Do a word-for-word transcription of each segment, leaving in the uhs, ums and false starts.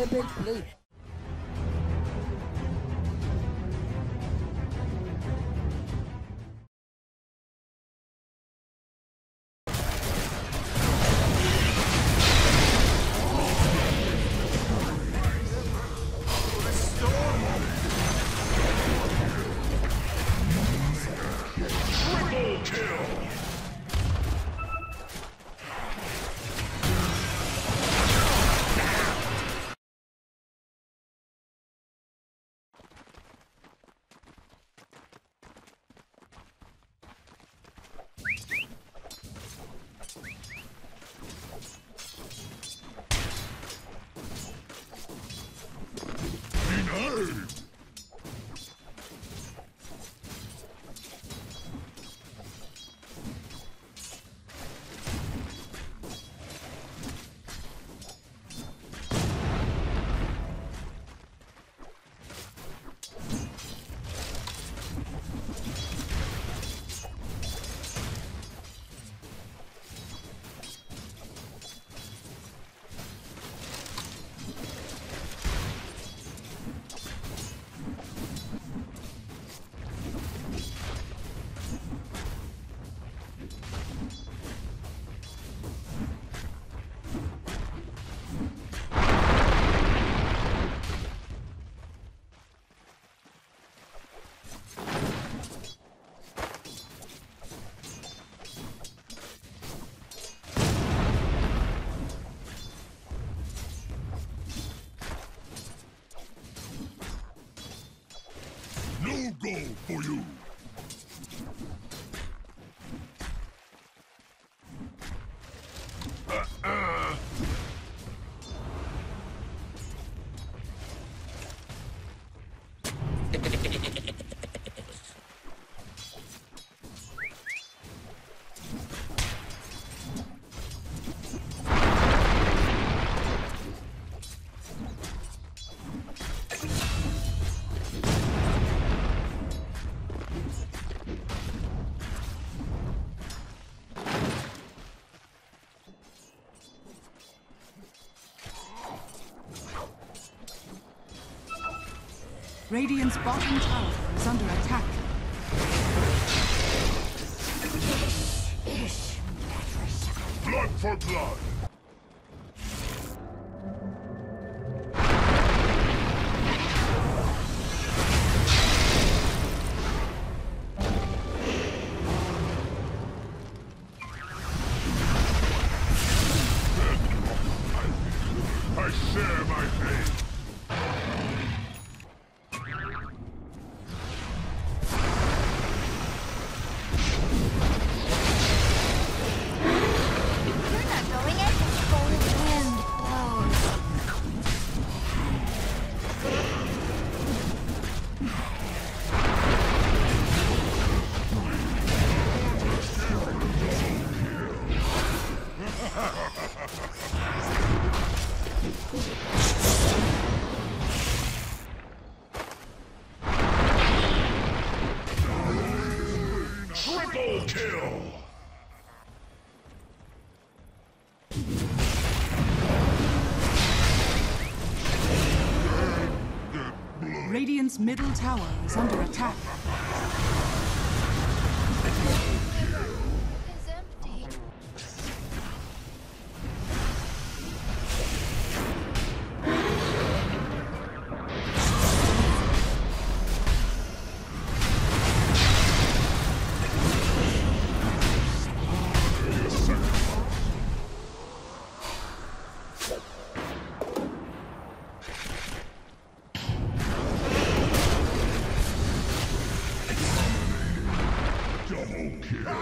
epic play. Go for you! Uh-uh. Radiant's bottom tower is under attack. Blood for blood! I share my fate! Triple kill! Radiant's middle tower is under attack. It's empty. Double kill!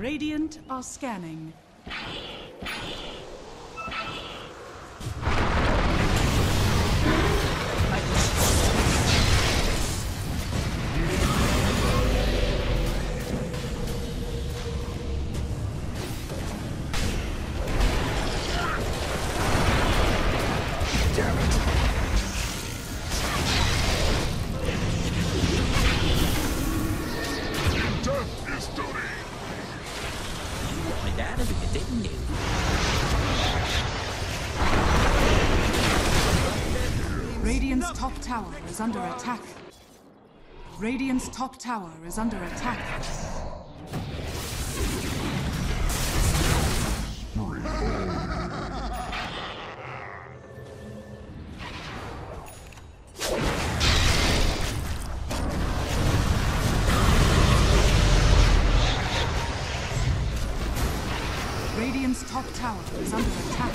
Radiant are scanning. Radiant's top tower is under attack. Radiant's top tower is under attack. Radiant's top tower is under attack.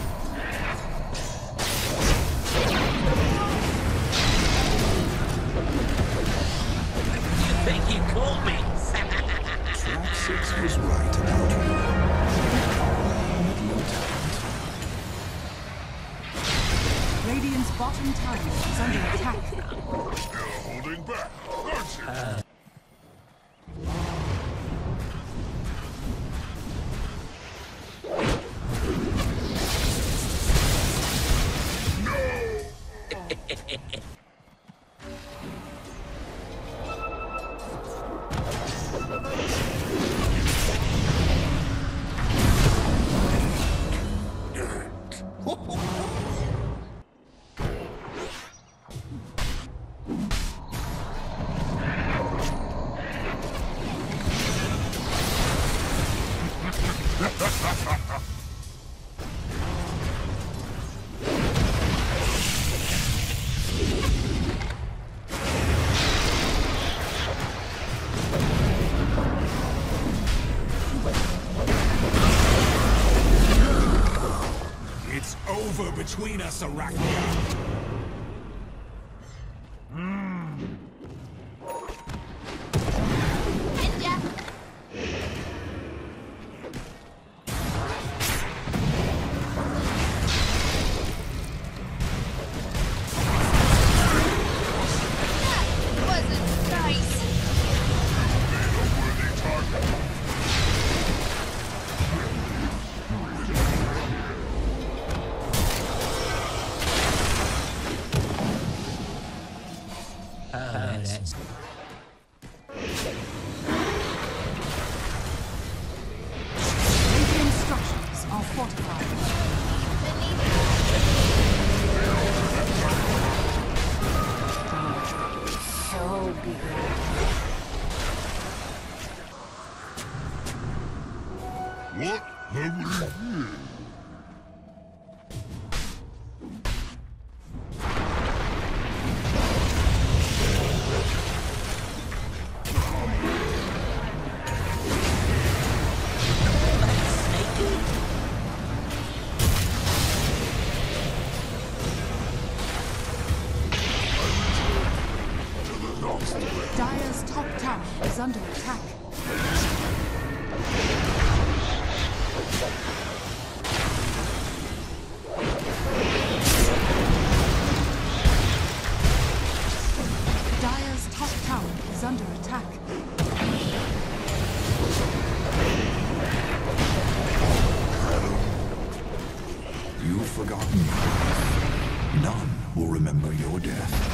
Think you caught me? Track six was right about you. Radiant's bottom tower is under attack. You're holding back, aren't you? Uh. It's over between us, Arachnia. What have we here? Dire's top tower is under attack. Dire's top tower is under attack. You've forgotten. None will remember your death.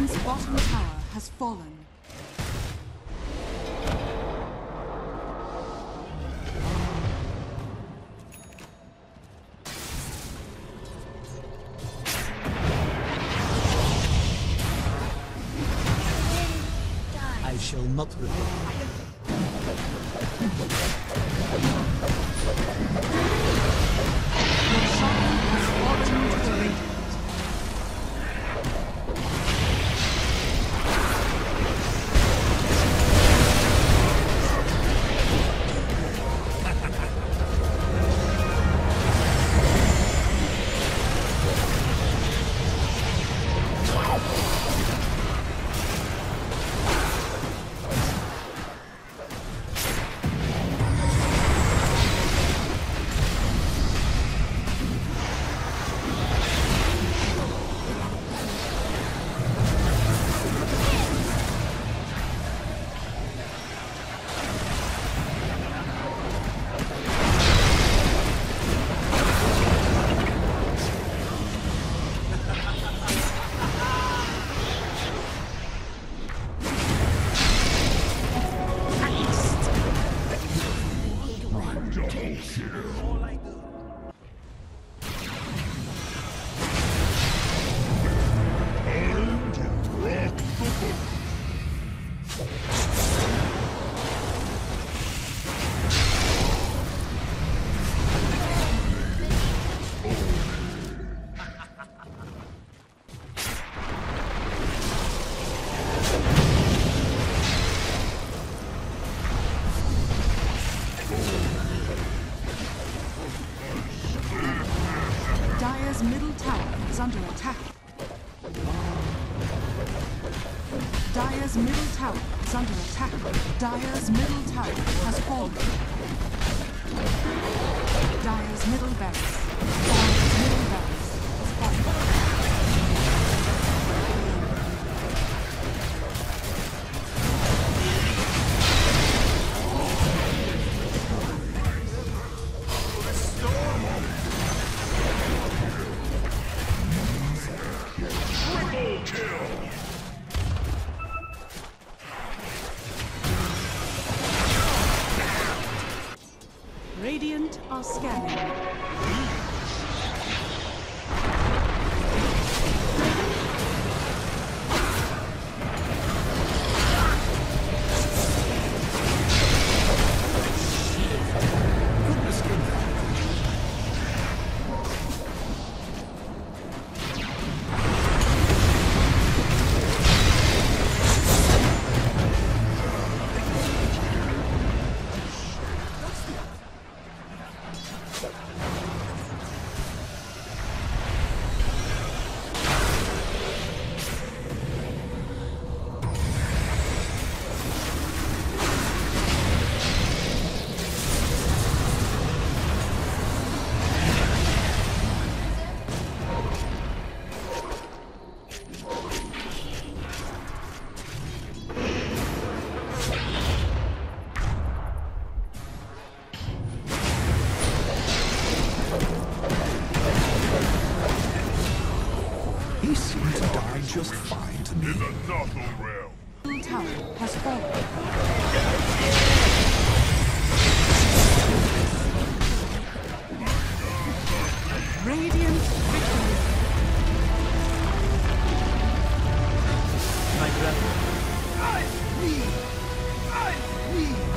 Radiant's bottom tower has fallen. I shall not repent. Your shrine has fallen to the radiant. Dire's middle tower is under attack. Dire's middle tower is under attack. Dire's middle tower has fallen. Dire's middle barracks. Dire's middle barracks has fallen. Radiant are scanning. He seemed to die just fine to me. In the Nothel realm. Middle tower has fallen. Radiant victory. My brother. I need, I need